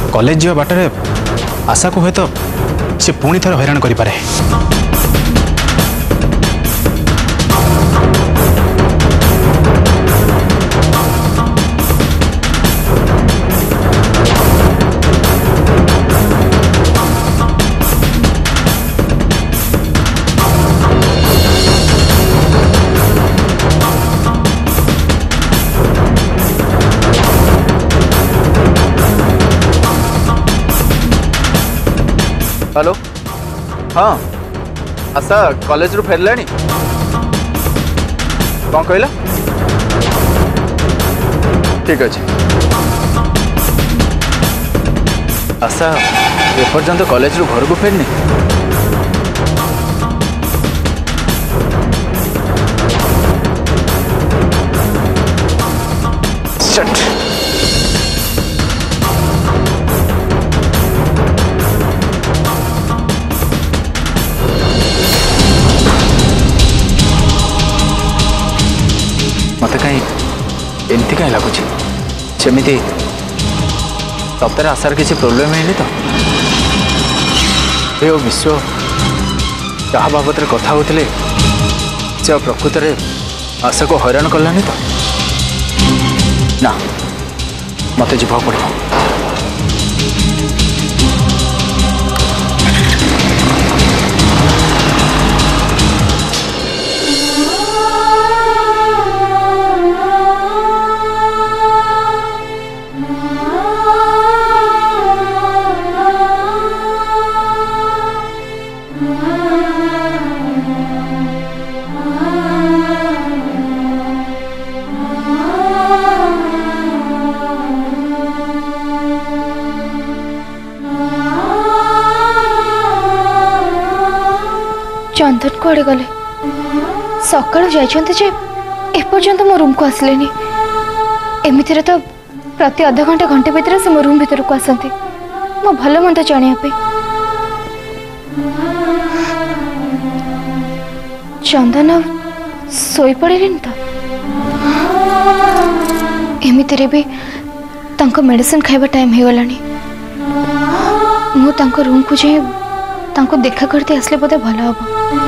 College जीवा water आशा को हुए तो से पुणी थर हैरान करि पारे। हेलो हाँ आशा कॉलेज रू फेरला कौन कहला ठीक अच्छे आशा एपर्यंत कॉलेज रू घर को फेरनी मत कहीं एमती कहीं लगुच सेमती सप्ताह आशार किसी प्रोब्लेम है तो ये विश्व क्या बाबद कथा होते से प्रकृत में आशा को हैरान कलानी तो ना मत जीवा पड़ो। चंदन कड़े गले सका जापर्यंत मो रूम को आसले एमती तो प्रति अध घंटा घंटे भीतर से मो रूम भीतर को आसती मो भल मंद जानापी। चंदन सोई पड़े तो एमती भी तांको मेडिसिन खाइबा टाइम हो गलानी मु तांको रूम को जाए तांको देखा करते आसले बोधे भल हम।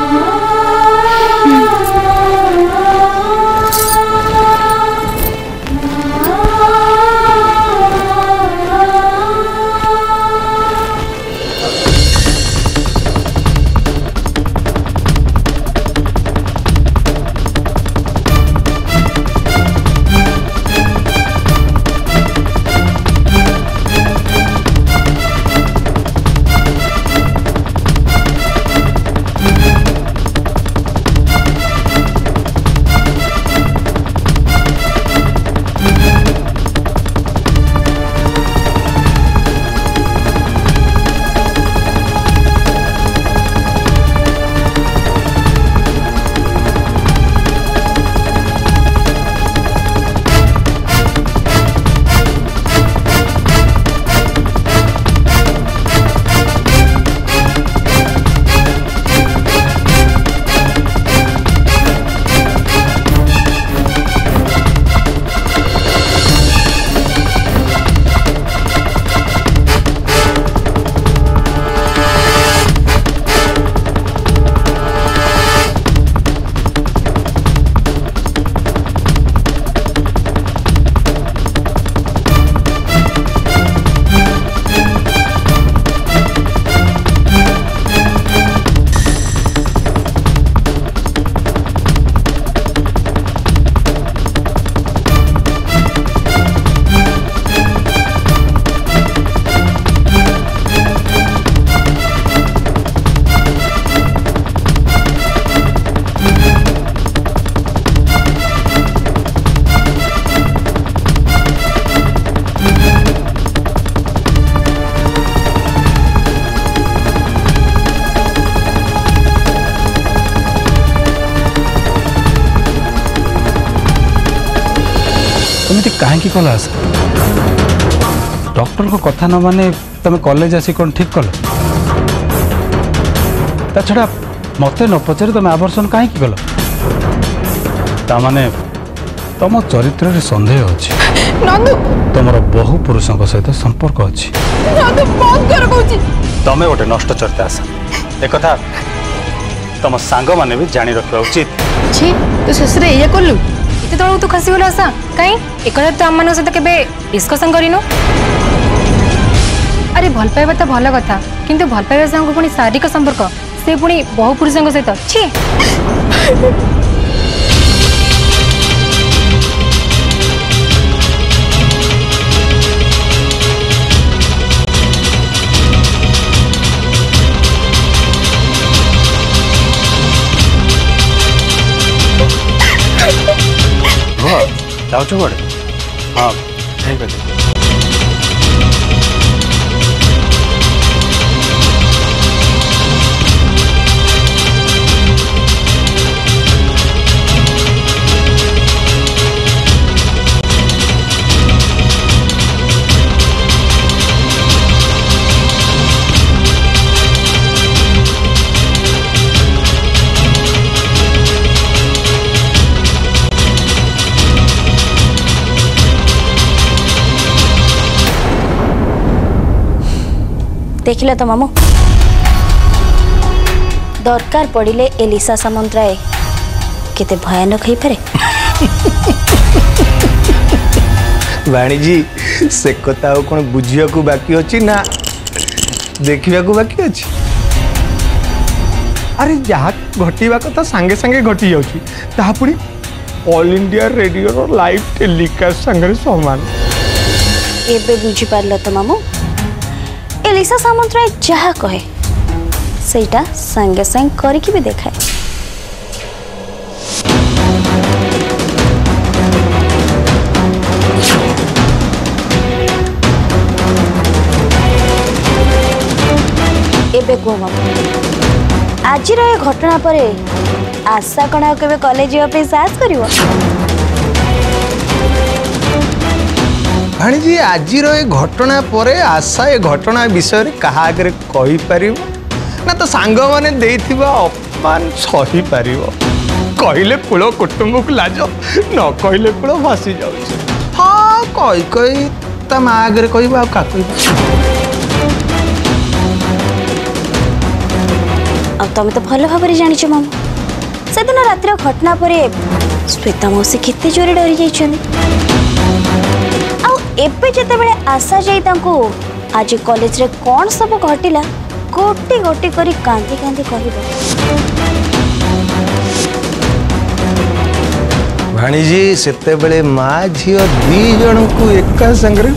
तुमती कहीं कल डॉक्टर को कथा न माने तुम कॉलेज आसी कौन ठीक कल ता छड़ा मत न पचारे तुम आवर्सन कहीं कल ताने तम चरित्र रे संदेह अछि नंदू तमर बहु पुरुषों सहित संपर्क अछि नंदू बंद कर कहूची तमे गोटे नष्ट चरित्र आशा एक कथा तम सांग माने भी जानी रखा उचित छी तू ससुरे ये करलु इते तळू तू खसी गला आशा काई एकदा तो आम सहित केबे डिस्कशन करिनो अरे भल पाइबा तो भल कथा किंतु भल पाइबा संग पुणी शारीरिक संपर्क से पुणी बहु पुरुषों सहित छी जाऊँ बड़े हाँ ठीक है देखिल तो मामू दरकार पड़िले एलिसा सामंतराय केते भयानक हो पारे वाणीजी से कथा कौन बुझिया को बाकी अच्छी ना देखा बाकी अच्छी अरे जहाँ घटवा कथा सांगे सांगे घटी जाऊँ पुणी all India radio live telecast सांगे समान एबे बुझी पारल तो मामू एलिसा सामंतराय जहाँ कहे सेटा संगे संग करके भी देखाए एबे को आज ये घटना पर आशा कणा के कॉलेज जावाई साहस करिवो भाणीजी आज ये घटना पर आशा ये घटना विषय रे कहा आगे कही पारिबो ना तो सांग माने देइथिबा अपमान सही पारिबो कहले कुल कुटुंब को लाज न कहले कुल भासी जाउछ हाँ कही कही ता माँ आगे कहबा का तमें तो भल भाव जाच मामू से दिन रात घटना पर श्वेता मौसी केते जोरे डरी जाइछन एबे जते बेले आशा जाई तांको आज कॉलेज रे कोन सब घटिला गोटी गोटी करी कांदी कांदी कहबो भाणीजी सेते बेले माँ झियो दी जन को एका संगरे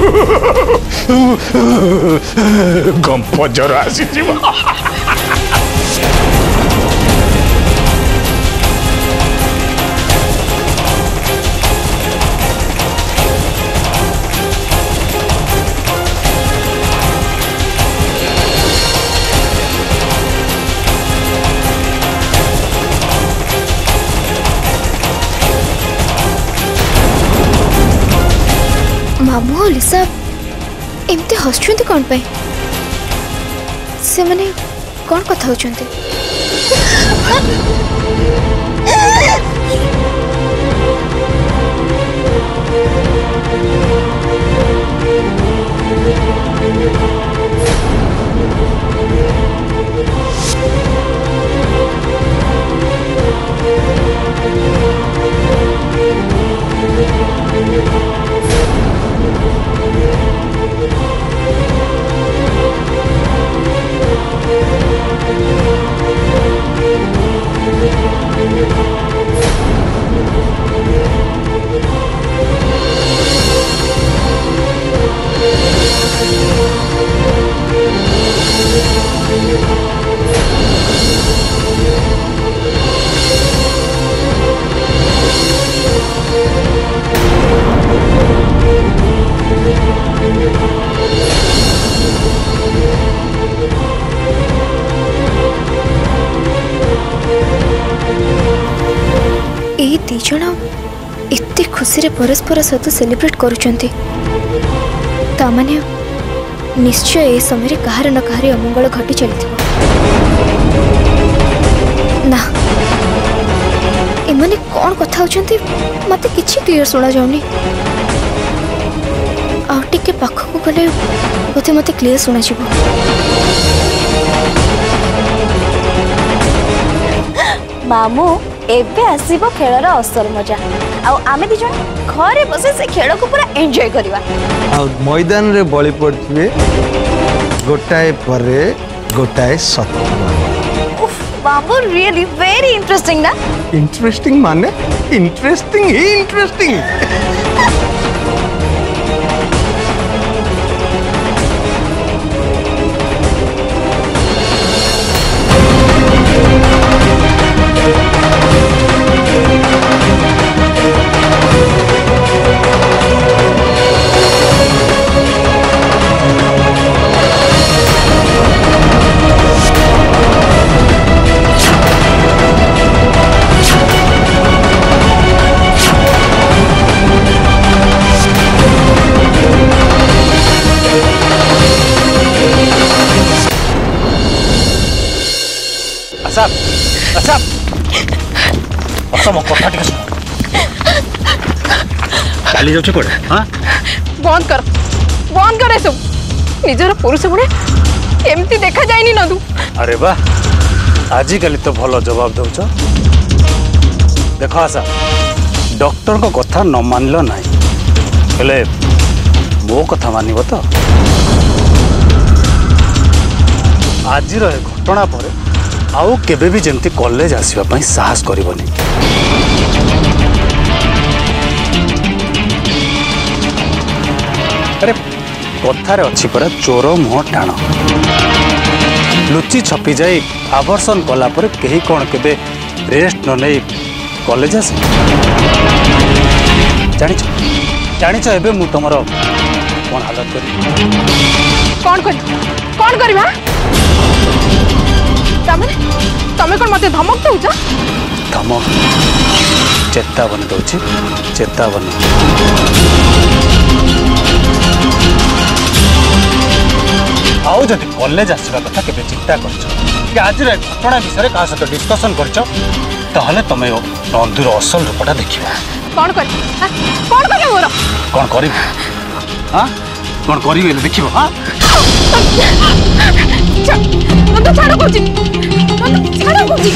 गंप जर आसी जीवा मामू और लिसा एमती हसुंती कौन पे से माने कौन कथा होचंती दी जन एत खुशी रे परस्पर सहित सेलिब्रेट करुचंती तामाने निश्चय ए समय कहार न कहार अमंगल घटी चली ना एमने कौन कथा कथा होचंती मते किछि क्लियर सुना जाउनी आ टिके पाखकु गले बोते मते क्लियर सुना जिवो मामू एबे आसीबो खेलर असल मजा आउ आमे दी जण घरे बसे से खेल को पूरा एंजॉय करबा आ मैदान रे बळी पड़थिबे गोटाए परे गोटाए सत्य मामू रियली वेरी इंटरेस्टिंग ना इंटरेस्टिंग माने इंटरेस्टिंग ही इंटरेस्टिंग चाली जाऊँ कौन हाँ बंद कर ए सब निजर पुरुष गुणे एमती देखा जाए नदू अरे वाह आजिकल तो भल जवाब दौच देख आशा डॉक्टर को कथा न मानल ना हेले मो कथा मानिब तो आज घटना पर आउ केबे भी जमती कॉलेज आसवा साहस करबनी अरे कथार अच्छी परा चोर मुह टाण लुचि छपी जाई आवर्षण कला पर कहीं कौन केबे रेस्ट न नहीं कॉलेज आसे जानिच एबे मु तुमर कौन हालत करी कौन करबा तमे कौन मते धमक दउछ धमक चेतावनी दउछि चेतावनी आउ जदि कॉलेज आसवा कथा केबे चिंता करछ आज घटना विषय क्या सहित डिस्कसन करछ ताहले तमे नंदूर असल रूपटा देखिबा कौन करे मोर कौन करिबे हां कौन करिबे देखिबो हां नंदू छाड़ कोची नंदू छाड़ कोची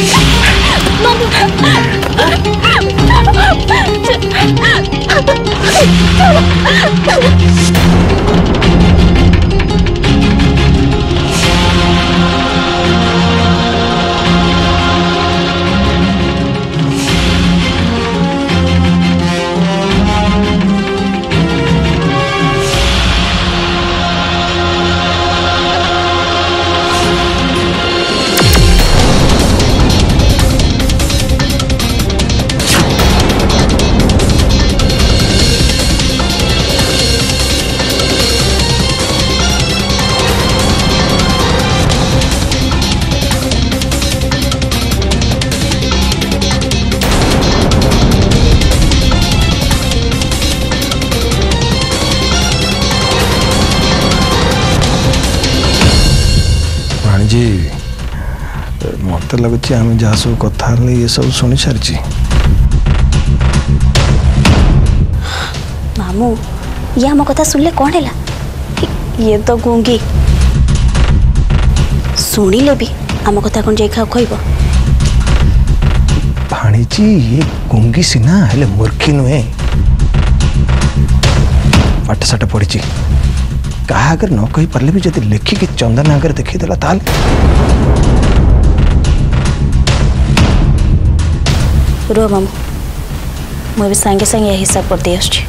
जी मत लगुच आम जहाँ सब कथा ये सब शुणी सारी मामू ये आम कथा सुनले कौन है ये तो गूंगी शुणिले भी आम कथा कौन जाई कहब भाणीजी ये गूंगी सीना हेले मूर्खी नुहे पाठशाठ पढ़ी क्या आगे न कही पारे भी जब लिखिकी चंदन आगे देखीदेला ताल रुह मामू मुझे सांगे सांगे हिसाब कर दे आछी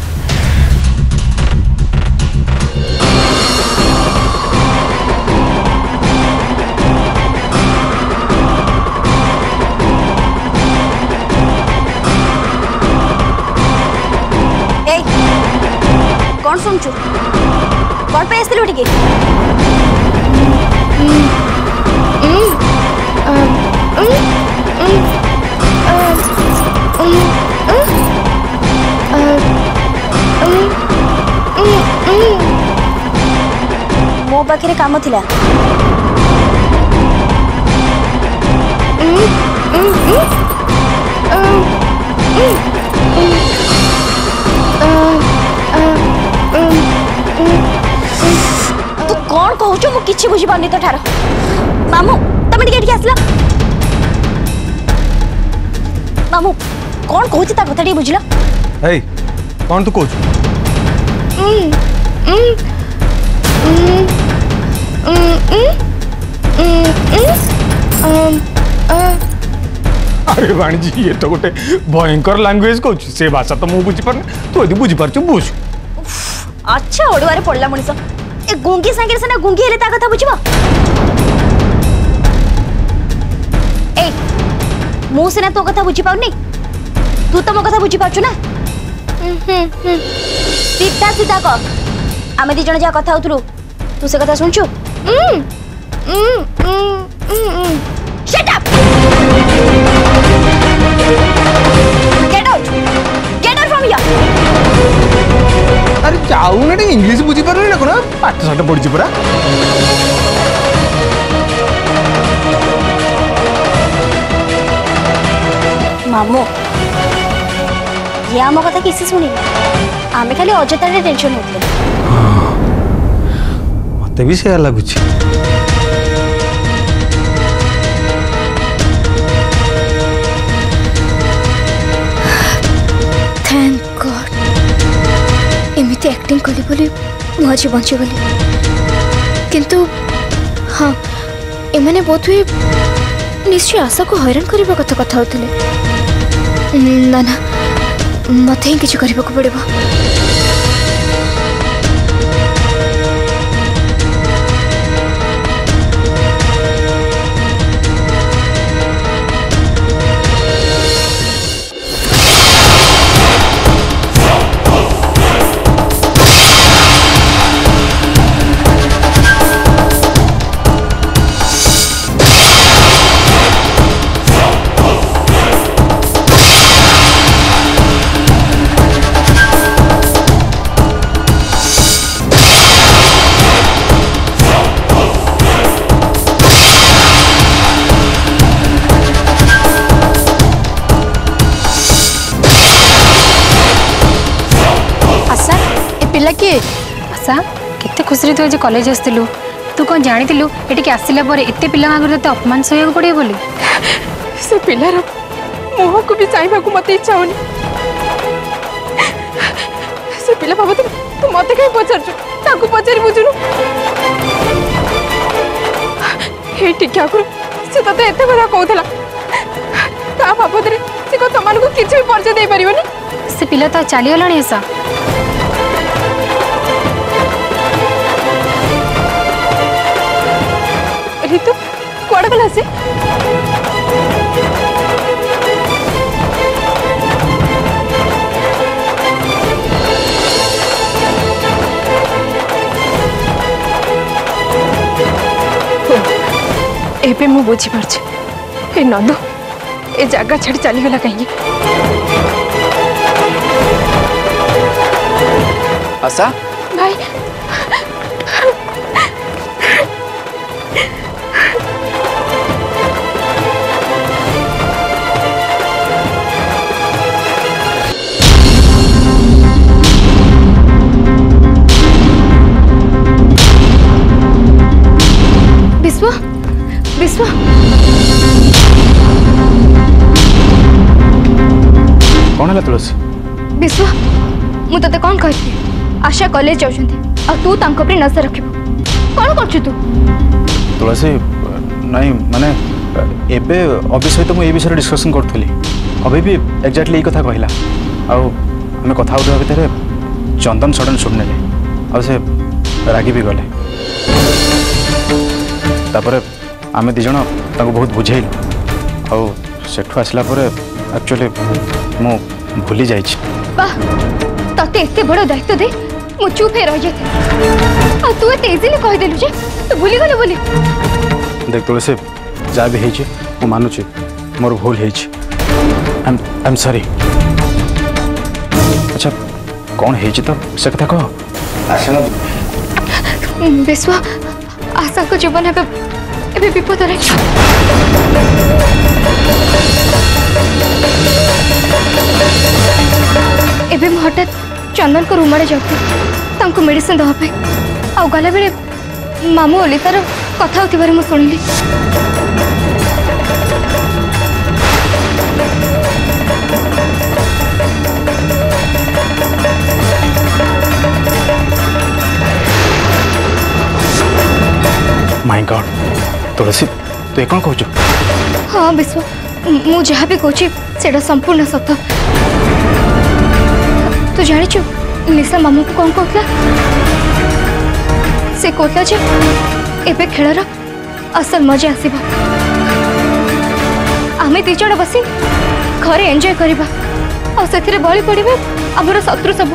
कौन सुनचु कौन पे आसलु टिके मो पाखे काम थिला किछि बुझी पानी तो ठार मामू तमे टिके आसला मामू कौन कहूची ता कथा टिके बुझला ए कौन तू कहूच अरे वाणिजी ये तो गोटे भयंकर लैंग्वेज कहूँ से भाषा तो मुझे बुझी पार तू यदि बुझी पार बुझ अच्छा ओडुआरे पड़ला मनीष ए गुंगी संगे सना गुंगी हेले ता कथा बुझिबो ए मु सेना तो कथा बुझी पाउनी तू तो मो कथा बुझी पाछु ना सीधा सीधा कह आमे दी जण जा कथा होतलु तू से कथा सुनछु shut up get out from here अरे जाऊ ना इंग्लिश बुझी पार ना कोना पाठ साठ पड़ी परा मामू ये आम कथा किसी सुनी आमे खाली अजतारे टेंशन होते मत भी से लगुच थैंक गॉड एमती एक्टिंग कली बोली मु आज बंची गली किंतु हाँ एमाने बहुत हुए निश्चय आशा को हैरान करने कथा होते ना ना मत ही किसी करने को पड़ेगा किए आशा केते खुशी तू आज कॉलेज आसलु तू कौन जानी ये आसला एत पिला आगे ते अपमान सहयोग पड़े बोली से पिलार मुह को भी चाहिए मत इच्छा होनी से पिला बाबत तू मत कहीं पचार पचारि बुझुनु हे टिका से तते एते बड़ा कहूला ता बाबद से को तमान को किछ भी परिचय दे परिबनी से पिला तो चली गलानी आशा ऋतु कुआड़ गला से एबे मु बुझी पारछे ए नंदू ए जगह छाड़ी चली गला कहीं आशा भाई विश्व विश्व कौन है तुलसी विश्व मु तते कौन कहती आशा कॉलेज जाउछंती आ तू तांको पे नजर रखिबो कौन करछु तू तुलसी नहीं माने एबे अभी सहित मुझे विषय डिस्कसन करूँ अभी भी एक्जाक्टली यही कथा कहला आम कथा होता भितर चंदन सडन शुभ ने आ से रागी भी गले तापर आम दिज बहुत बुझेलु आठू आसला एक्चुअली मु भूली जाइछि वाह तते एते बड़ दायित्व दे मु चुप हे रह जाते आ तू एते इजीली कह देलु जे तू भूली गले बोली देख तुलसी जा भी है मु मानुची मोर भूल है आई एम सॉरी अच्छा कौन है तो से कथा कह आशा विश्व आशा को जीवन एबे विपद रे एबे हठात चंदन को रूम आड़े जाऊँ मेडिसिन दवा आ गला बेले मामू ओलितार कथा होतिबारे मु सुनिली। माय गॉड तुलसी तू कौन कहू? हाँ विश्व मु जहाँ भी कहूँ सेटा संपूर्ण सत। तू जानिचु लिसा मामू को कौन कहला? से कहला जे एबे खेलर असल मजा आसीबा। आमे दी जण बसी घरे एंजॉय करिबा और सेथिरे बळी पड़िबे हमर शत्रु सब।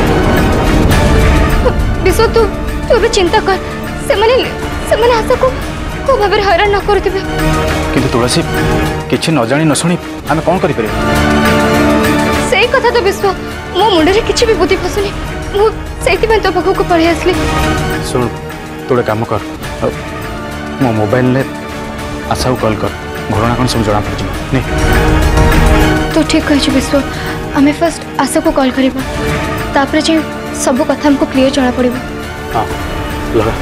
विश्व तू तू भी चिंता कर से माने आशा को भाबे हैरान न करथिबे। किंतु तुलसी किछि न जानी न सुनी आमे कोन करि परिबे? सेई कथा तो विश्व मो मुंडे रे किछि भी बुद्धि फसुनी। मु सेति में तो पाखो को पढ़े आसली। सुन तोड़े काम कर मो मोबाइल ले आशा को कॉल कर घटना कौन सब जना पड़ नहीं। तो ठीक कह विश्व आम फर्स्ट आशा को कॉल करिबा तापर जे सब कथा हमको क्लियर जना पड़िबा। हाँ लगा।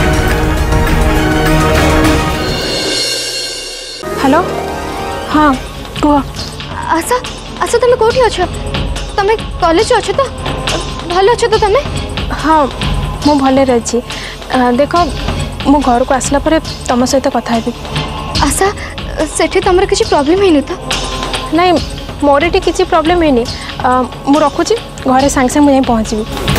हेलो हाँ कह। आशा आशा तुम कोठी अछ? तुम कॉलेज अछ तो भल अछ तो तुम? हाँ मु भले रही। देख मु घर को आसला परे तुम सहित कथा हेबी। आशा सेठी तुमर किछि प्रॉब्लम हेनी तो? नहीं मोर एटी किछि प्रॉब्लम हेनी। मु रखुची घरे सांगे सांगे मुझे पहुँची।